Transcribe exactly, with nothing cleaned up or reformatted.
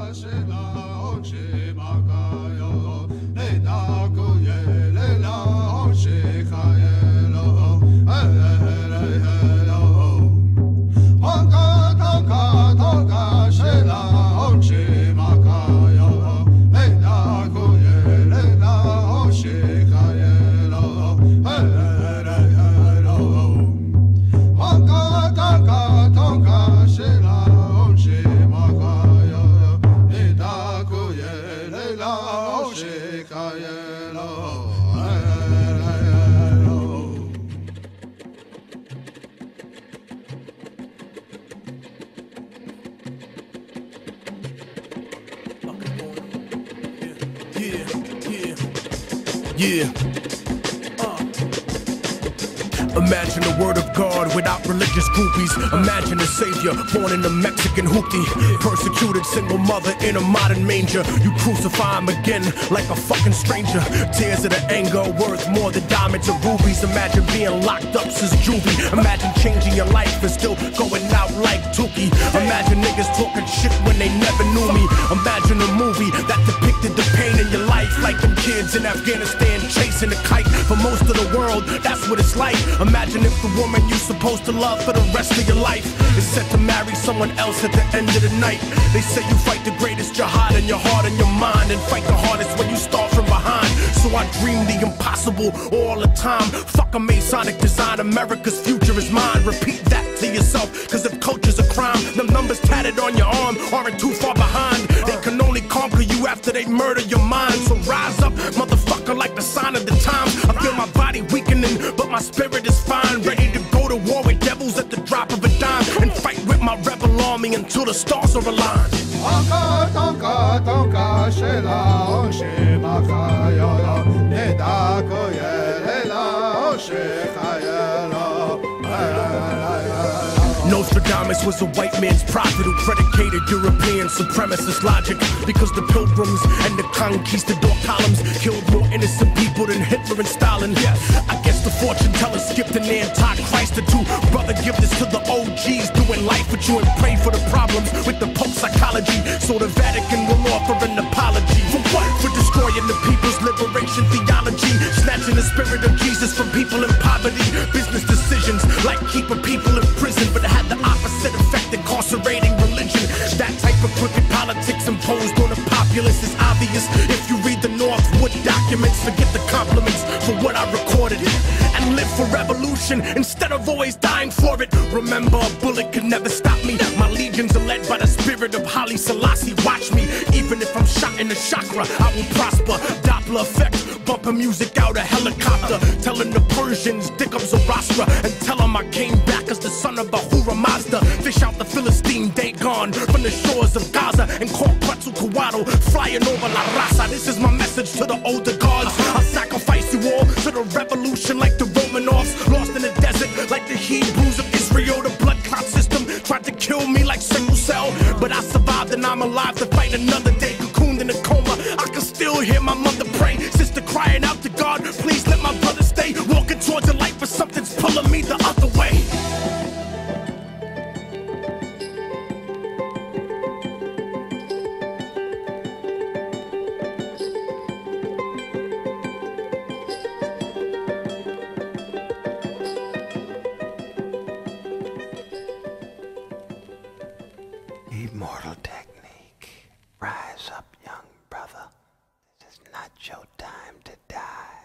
Yeah. Uh. Imagine the word of God without religious groupies. Imagine a savior born in a Mexican hoopty. Persecuted single mother in a modern manger. You crucify him again like a fucking stranger. Tears of the anger worth more than diamonds or rubies. Imagine being locked up since juvie. Imagine changing your life and still going out like Tukey. Imagine niggas talking shit when they never knew me. Imagine a movie that depicted the pain in your life, like them kids in Afghanistan chasing a kite. For most of the world, that's what it's like. Imagine if the woman you're supposed to love for the rest of your life is set to marry someone else at the end of the night. They say you fight the greatest jihad in your heart and your mind, and fight the hardest when you start from behind. So I dream the impossible all the time. Fuck a Masonic design, America's future is mine. Repeat that to yourself, cause if culture's a crime, them numbers tatted on your arm aren't too far behind. They can only conquer you after they murder your mind. So rise up, motherfucker, like the sign of the times. I feel my body weakening, but my spirit is fine. Ready to go to war with devils at the drop of a dime, and fight with my rebel army until the stars are aligned. Tonka, tonka, tonka, shela, oshe, makayolo, nedako, yelela, oshe, kayelo. Nostradamus was a white man's prophet who predicated European supremacist logic, because the pilgrims and the conquistador columns killed more innocent people than Hitler and Stalin. Yes, I guess the fortune teller skipped an anti-Christ or two. Brother, give this to the O Gs doing life with you, and pray for the problems with the Pope psychology, so the Vatican will offer an apology. For what? For destroying the people's liberation theology, snatching the spirit of Jesus from people in poverty. Business decisions like keeping people in prison, but it had the opposite effect, incarcerating religion. That type of crooked politics imposed on the populace is obvious if you read the Northwood documents. Forget the compliments for what I recorded, and live for revolution instead of always dying for it. Remember, a bullet could never stop me. My legions are led by the spirit of Haile Selassie. Watch me, even if I'm shot in the chakra, I will prosper. Doppler effect, bumping music out a helicopter, telling the Persians dick up Zoroaster, and tell them I came back as the son of Ahura Mazda. Fish out the Philistine Dagon from the shores of Gaza, and call Quetzalcoatl flying over La Raza. This is my message to the older gods. I'll sacrifice you all to the revolution like the Romanovs, lost in the desert like the Hebrews of Israel. The blood clot system tried to kill me like sickle cell, but I survived and I'm alive to fight another day. Cocooned in a coma, I can still hear my mother pray. Sister crying out to God, please let my brother stay. Walking towards the light, but something's pulling me the other way. Immortal technique. Rise up, young brother. This is not your time to die.